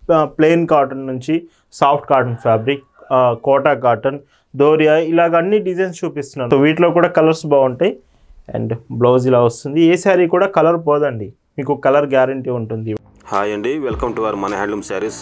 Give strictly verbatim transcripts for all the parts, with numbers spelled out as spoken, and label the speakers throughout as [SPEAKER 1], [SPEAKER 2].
[SPEAKER 1] Plain cotton నుంచి soft cotton fabric, Kota cotton, doria ఇలాగ అన్ని డిజైన్స్ చూపిస్తున్నాను. సో వీటిలో కూడా కలర్స్ బాగుంటాయి. అండ్ బ్లౌజ్ ఇలా వస్తుంది. ఏ శారీ కూడా కలర్ పోదండి, మీకు కలర్ గ్యారంటీ ఉంటుంది.
[SPEAKER 2] హాయ్ అండి, వెల్కమ్ టు అవర్ మన హ్యాండ్లూమ్ శారీస్.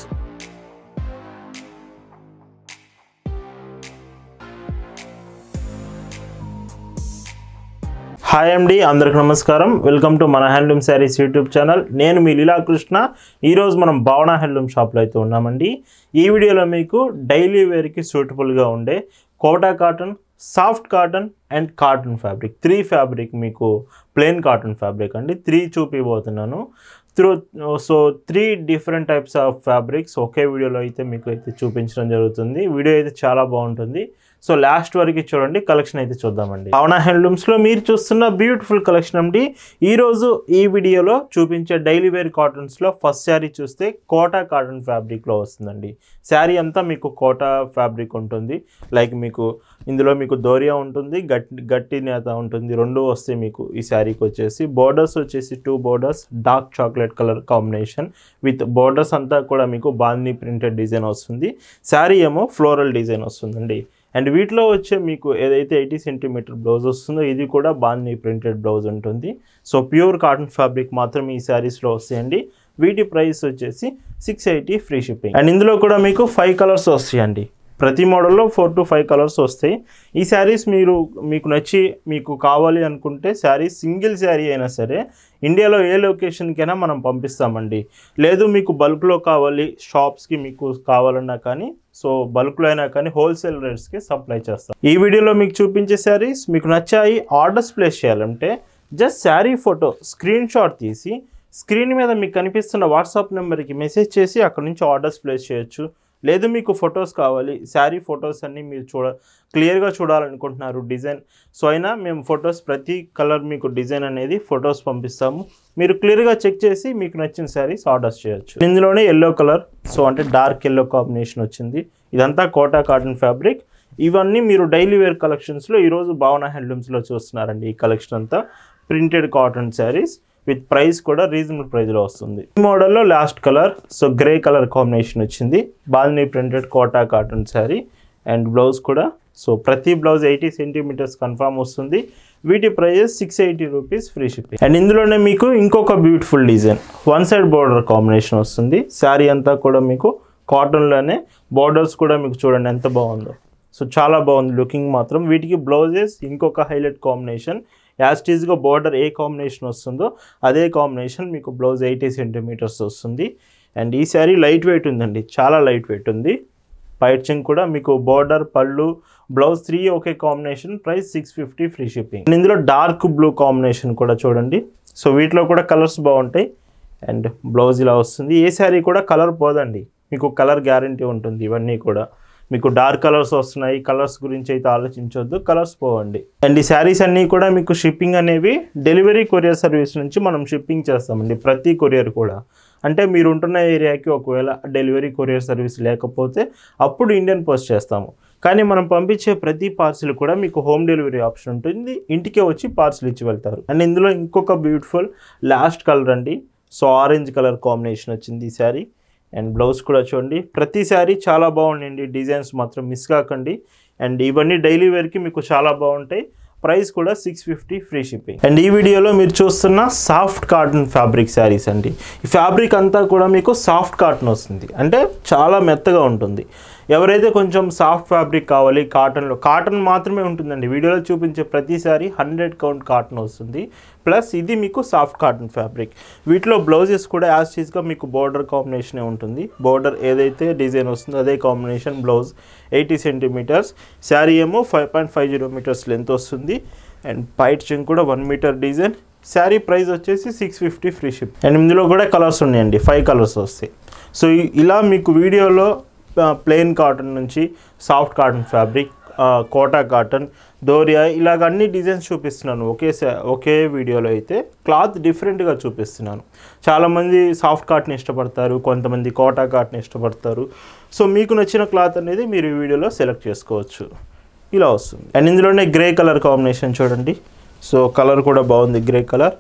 [SPEAKER 1] హాయ్ అండి, అందరికి నమస్కారం. వెల్కమ్ టు మన హ్యాండ్లూమ్ శారీస్ యూట్యూబ్ ఛానల్. నేను మీ లీలాకృష్ణ. ఈరోజు మనం భావన హ్యాండ్లూమ్ షాప్లో అయితే ఉన్నామండి. ఈ వీడియోలో మీకు డైలీ వేర్కి సూటబుల్గా ఉండే Kota cotton, soft cotton and cotton fabric, three fabric మీకు ప్లెయిన్ కాటన్ ఫ్యాబ్రిక్ అండి త్రీ చూపిపోతున్నాను. Through so three different types of fabrics ఒకే వీడియోలో అయితే మీకు అయితే చూపించడం జరుగుతుంది. వీడియో అయితే చాలా బాగుంటుంది. సో లాస్ట్ వరకు చూడండి. కలెక్షన్ అయితే చూద్దామండి. భావన హ్యాండ్లూమ్స్లో మీరు చూస్తున్న బ్యూటిఫుల్ కలెక్షన్ అండి. ఈరోజు ఈ వీడియోలో చూపించే డైలీ వేర్ కాటన్స్లో ఫస్ట్ శారీ చూస్తే కోటా కాటన్ ఫ్యాబ్రిక్లో వస్తుందండి. శారీ అంతా మీకు కోటా ఫ్యాబ్రిక్ ఉంటుంది. లైక్ మీకు ఇందులో మీకు దోరియా ఉంటుంది, గట్టి గట్టి నేత ఉంటుంది, రెండు వస్తాయి మీకు ఈ శారీకి. వచ్చేసి బోర్డర్స్ వచ్చేసి two borders, dark chocolate colour combination with borders అంతా కూడా మీకు బాందీ ప్రింటెడ్ డిజైన్ వస్తుంది. శారీ ఏమో ఫ్లోరల్ డిజైన్ వస్తుందండి. అండ్ వీటిలో వచ్చే మీకు ఏదైతే ఎయిటీ సెంటీమీటర్ బ్లౌజ్ వస్తుందో ఇది కూడా బాందీ ప్రింటెడ్ బ్లౌజ్ ఉంటుంది. సో ప్యూర్ కాటన్ ఫ్యాబ్రిక్ మాత్రం ఈ శారీస్లో వస్తాయండి. వీటి ప్రైస్ వచ్చేసి six eighty free shipping. And ఇందులో కూడా మీకు ఫైవ్ కలర్స్ వస్తాయండి. ప్రతి మోడల్లో ఫోర్ టు ఫైవ్ కలర్స్ వస్తాయి. ఈ శారీస్ మీరు మీకు నచ్చి మీకు కావాలి అనుకుంటే శారీ సింగిల్ శారీ అయినా సరే ఇండియాలో ఏ లొకేషన్కైనా మనం పంపిస్తామండి. లేదు మీకు బల్క్లో కావాలి, షాప్స్కి మీకు కావాలన్నా కానీ సో బల్క్లో అయినా కానీ హోల్సేల్ రేట్స్కి సప్లై చేస్తాం. ఈ వీడియోలో మీకు చూపించే శారీస్ మీకు నచ్చాయి, ఆర్డర్స్ ప్లేస్ చేయాలంటే just sari photo screenshot తీసి స్క్రీన్ మీద మీకు కనిపిస్తున్న వాట్సాప్ నెంబర్కి మెసేజ్ చేసి అక్కడ నుంచి ఆర్డర్స్ ప్లేస్ చేయొచ్చు. లేదు మీకు ఫొటోస్ కావాలి, శారీ ఫొటోస్ అన్నీ మీరు చూడ క్లియర్గా చూడాలనుకుంటున్నారు డిజైన్, సో అయినా మేము ఫొటోస్ ప్రతి కలర్ మీకు డిజైన్ అనేది ఫొటోస్ పంపిస్తాము. మీరు క్లియర్గా చెక్ చేసి మీకు నచ్చిన శారీస్ ఆర్డర్స్ చేయొచ్చు. ఇందులోనే ఎల్లో కలర్, సో అంటే డార్క్ ఎల్లో కాంబినేషన్ వచ్చింది. ఇదంతా కోటా కాటన్ ఫ్యాబ్రిక్. ఇవన్నీ మీరు డైలీ వేర్ కలెక్షన్స్లో ఈరోజు భావన హ్యాండ్లూమ్స్లో చూస్తున్నారండి. ఈ కలెక్షన్ అంతా printed cotton saris with price కూడా రీజనబుల్ ప్రైస్లో వస్తుంది. ఈ మోడల్లో last colour so grey colour combination వచ్చింది. బాల్నీ printed Kota cotton sari and blouse కూడా సో ప్రతి బ్లౌజ్ ఎయిటీ సెంటీమీటర్స్ కన్ఫామ్ వస్తుంది. వీటి prices six eighty rupees free shipping. And ఇందులోనే మీకు ఇంకొక beautiful design one side border combination వస్తుంది. శారీ అంతా కూడా మీకు కాటన్లోనే బోర్డర్స్ కూడా మీకు చూడండి ఎంత బాగుందో. సో చాలా బాగుంది లుకింగ్ మాత్రం. వీటికి బ్లౌజెస్ ఇంకొక హైలైట్ కాంబినేషన్, యాస్టీజ్గా బోర్డర్ ఏ కాంబినేషన్ వస్తుందో అదే కాంబినేషన్ మీకు బ్లౌజ్ ఎయిటీ సెంటీమీటర్స్ వస్తుంది. అండ్ ఈ శారీ లైట్ వెయిట్ ఉందండి, చాలా లైట్ వెయిట్ ఉంది. పైచింగ్ కూడా మీకు బోర్డర్, పళ్ళు, బ్లౌజ్ త్రీ ఒకే combination. Price six fifty free shipping. And ఇందులో డార్క్ బ్లూ కాంబినేషన్ కూడా చూడండి. సో వీటిలో కూడా కలర్స్ బాగుంటాయి. అండ్ బ్లౌజ్ ఇలా వస్తుంది. ఏ శారీ కూడా కలర్ పోదండి, మీకు కలర్ గ్యారంటీ ఉంటుంది. ఇవన్నీ కూడా మీకు డార్క్ కలర్స్ వస్తున్నాయి, కలర్స్ గురించి అయితే ఆలోచించవద్దు, కలర్స్ పోవండి. అండ్ ఈ శారీస్ అన్నీ కూడా మీకు షిప్పింగ్ అనేవి డెలివరీ కొరియర్ సర్వీస్ నుంచి మనం షిప్పింగ్ చేస్తామండి. ప్రతి కొరియర్ కూడా అంటే మీరు ఉంటున్న ఏరియాకి ఒకవేళ డెలివరీ కొరియర్ సర్వీస్ లేకపోతే అప్పుడు ఇండియన్ పోస్ట్ చేస్తాము. కానీ మనం పంపించే ప్రతి పార్సిల్ కూడా మీకు హోమ్ డెలివరీ ఆప్షన్ ఉంటుంది. ఇంటికే వచ్చి పార్సిల్ ఇచ్చి వెళ్తారు. అండ్ ఇందులో ఇంకొక బ్యూటిఫుల్ లాస్ట్ కలర్ అండి. సో ఆరెంజ్ కలర్ కాంబినేషన్ వచ్చింది ఈ శారీ. అండ్ బ్లౌజ్ కూడా చూడండి. ప్రతి శారీ చాలా బాగుండండి, డిజైన్స్ మాత్రం మిస్ కాకండి. అండ్ ఇవన్నీ డైలీ వేర్కి మీకు చాలా బాగుంటాయి. ప్రైస్ కూడా six fifty free shipping. And ఈ వీడియోలో మీరు చూస్తున్న సాఫ్ట్ కాటన్ ఫ్యాబ్రిక్ శారీస్ అండి. ఈ ఫ్యాబ్రిక్ అంతా కూడా మీకు సాఫ్ట్ కాటన్ వస్తుంది, అంటే చాలా మెత్తగా ఉంటుంది. ఎవరైతే కొంచెం సాఫ్ట్ ఫ్యాబ్రిక్ కావాలి కాటన్లో, కాటన్ మాత్రమే ఉంటుందండి. వీడియోలో చూపించే ప్రతిసారి హండ్రెడ్ కౌంట్ కాటన్ వస్తుంది. ప్లస్ ఇది మీకు సాఫ్ట్ కాటన్ ఫ్యాబ్రిక్. వీటిలో బ్లౌజెస్ కూడా యాజ్ చీజ్గా మీకు బోర్డర్ కాంబినేషనే ఉంటుంది. బోర్డర్ ఏదైతే డిజైన్ వస్తుందో అదే combination. Blouse eighty centimetres, sari ఏమో five point five zero metres length వస్తుంది. అండ్ పైట్ చెంగ్ కూడా one metre design. Sari price వచ్చేసి six fifty free ship. And ఇందులో కూడా కలర్స్ ఉన్నాయండి, ఫైవ్ కలర్స్ వస్తాయి. సో ఇలా మీకు వీడియోలో ప్లెయిన్ కాటన్ నుంచి soft cotton fabric, Kota cotton, doria ఇలాగ అన్ని డిజైన్స్ చూపిస్తున్నాను ఒకే ఒకే వీడియోలో. అయితే క్లాత్ డిఫరెంట్గా చూపిస్తున్నాను. చాలామంది సాఫ్ట్ కాటన్ ఇష్టపడతారు, కొంతమంది కోటా కాటన్ ఇష్టపడతారు. సో మీకు నచ్చిన క్లాత్ అనేది మీరు ఈ వీడియోలో సెలెక్ట్ చేసుకోవచ్చు. ఇలా వస్తుంది. అండ్ ఇందులోనే గ్రే కలర్ కాంబినేషన్ చూడండి. సో కలర్ కూడా బాగుంది, గ్రే కలర్.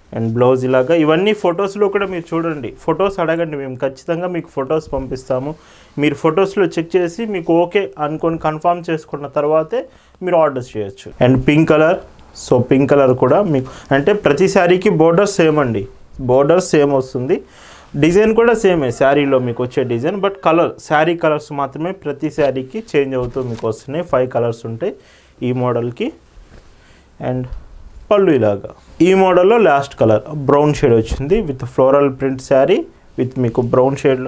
[SPEAKER 1] అండ్ బ్లౌజ్ ఇలాగా. ఇవన్నీ ఫొటోస్లో కూడా మీరు చూడండి, ఫొటోస్ అడగండి, మేము ఖచ్చితంగా మీకు ఫొటోస్ పంపిస్తాము. మీరు ఫొటోస్లో చెక్ చేసి మీకు ఓకే అనుకొని కన్ఫర్మ్ చేసుకున్న తర్వాతే మీరు ఆర్డర్ చేయొచ్చు. And pink colour, so pink colour కూడా మీకు అంటే ప్రతి శారీకి బోర్డర్ సేమ్ అండి, బోర్డర్ సేమ్ వస్తుంది, డిజైన్ కూడా సేమే శారీలో మీకు వచ్చే design, but colour sari colours మాత్రమే ప్రతి శారీకి చేంజ్ అవుతూ మీకు వస్తున్నాయి. ఫైవ్ కలర్స్ ఉంటాయి ఈ మోడల్కి. అండ్ పళ్ళు ఇలాగా, ఈ మోడల్లో లాస్ట్ కలర్ బ్రౌన్ షేడ్ వచ్చింది with floral print sari with మీకు బ్రౌన్ షేడ్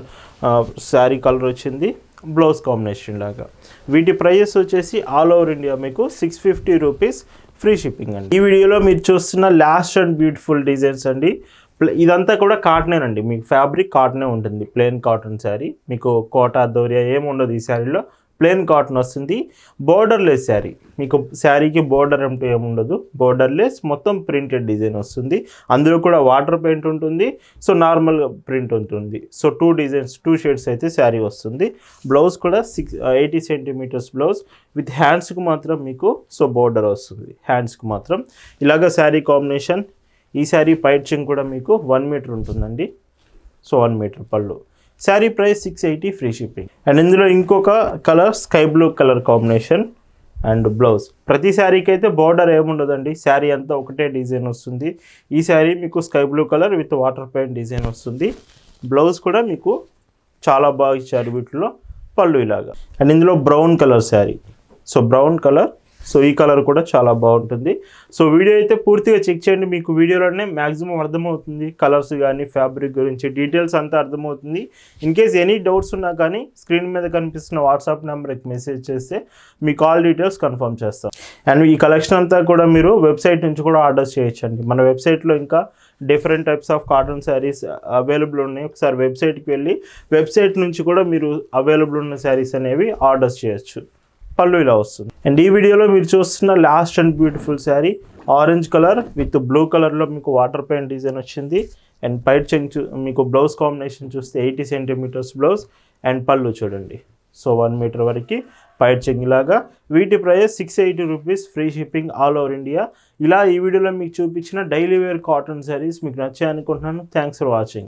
[SPEAKER 1] శారీ కలర్ వచ్చింది, బ్లౌజ్ కాంబినేషన్ లాగా. వీటి ప్రైజెస్ వచ్చేసి ఆల్ ఓవర్ ఇండియా మీకు six fifty rupees free shipping అండి. ఈ వీడియోలో మీరు చూస్తున్న లాస్ట్ అండ్ బ్యూటిఫుల్ డిజైన్స్ అండి. ఇదంతా కూడా కాటనేనండి, మీకు ఫ్యాబ్రిక్ కాటనే ఉంటుంది, ప్లెయిన్ కాటన్ శారీ, మీకు కోటా దోరియా ఏమి ఉండదు ఈ శారీలో, ప్లెయిన్ కాటన్ వస్తుంది. బోర్డర్ లెస్ శారీ, మీకు శారీకి బోర్డర్ అంటూ ఏముండదు, బోర్డర్ లెస్ మొత్తం ప్రింటెడ్ డిజైన్ వస్తుంది. అందులో కూడా వాటర్ పెయింట్ ఉంటుంది, సో నార్మల్గా ప్రింట్ ఉంటుంది. So two designs two shades అయితే శారీ వస్తుంది. బ్లౌజ్ కూడా six eighty centimetres blouse with హ్యాండ్స్కి మాత్రం మీకు సో బోర్డర్ వస్తుంది, హ్యాండ్స్కి మాత్రం ఇలాగ శారీ కాంబినేషన్. ఈ శారీ పైచింగ్ కూడా మీకు వన్ మీటర్ ఉంటుందండి, సో వన్ మీటర్ పళ్ళు. Sari price six eighty free shipping. And ఇందులో ఇంకొక colour sky blue colour combination and blouse. ప్రతి శారీకి అయితే బార్డర్ ఏముండదండి, శారీ అంతా ఒకటే డిజైన్ వస్తుంది. ఈ శారీ మీకు sky blue colour with water paint design వస్తుంది. బ్లౌజ్ కూడా మీకు చాలా బాగా ఇచ్చారు వీటిలో, పళ్ళు ఇలాగా. అండ్ ఇందులో brown colour sari, so brown colour, so ఈ కలర్ కూడా చాలా బాగుంటుంది. సో వీడియో అయితే పూర్తిగా చెక్ చేయండి, మీకు వీడియోలోనే మ్యాక్సిమం అర్థమవుతుంది, కలర్స్ కానీ ఫ్యాబ్రిక్ గురించి డీటెయిల్స్ అంతా అర్థమవుతుంది. ఇన్ కేస్ ఎనీ డౌట్స్ ఉన్నా కానీ స్క్రీన్ మీద కనిపిస్తున్న వాట్సాప్ నెంబర్కి మెసేజ్ చేస్తే మీ కాల్ డీటెయిల్స్ కన్ఫర్మ్ చేస్తాం. అండ్ ఈ కలెక్షన్ అంతా కూడా మీరు వెబ్సైట్ నుంచి కూడా ఆర్డర్ చేయొచ్చండి. మన వెబ్సైట్లో ఇంకా different types of cotton saris available ఉన్నాయి. ఒకసారి వెబ్సైట్కి వెళ్ళి వెబ్సైట్ నుంచి కూడా మీరు అవైలబుల్ ఉన్న శారీస్ అనేవి ఆర్డర్స్ చేయొచ్చు. పళ్ళు ఇలా వస్తుంది. అండ్ ఈ వీడియోలో మీరు చూస్తున్న last and beautiful sari orange colour with blue కలర్లో మీకు వాటర్ పెయింట్ డిజైన్ వచ్చింది. అండ్ పైట్ చెంగ్ మీకు బ్లౌజ్ కాంబినేషన్ చూస్తే ఎయిటీ సెంటీమీటర్స్ బ్లౌజ్ అండ్ పళ్ళు చూడండి, సో వన్ మీటర్ వరకు పైట్ చెంగ్ లాగా. వీటి price six eighty rupees free shipping all over India. ఇలా ఈ వీడియోలో మీకు చూపించిన డైలీ వేర్ కాటన్ శారీస్ మీకు నచ్చాయి అనుకుంటున్నాను. Thanks for watching.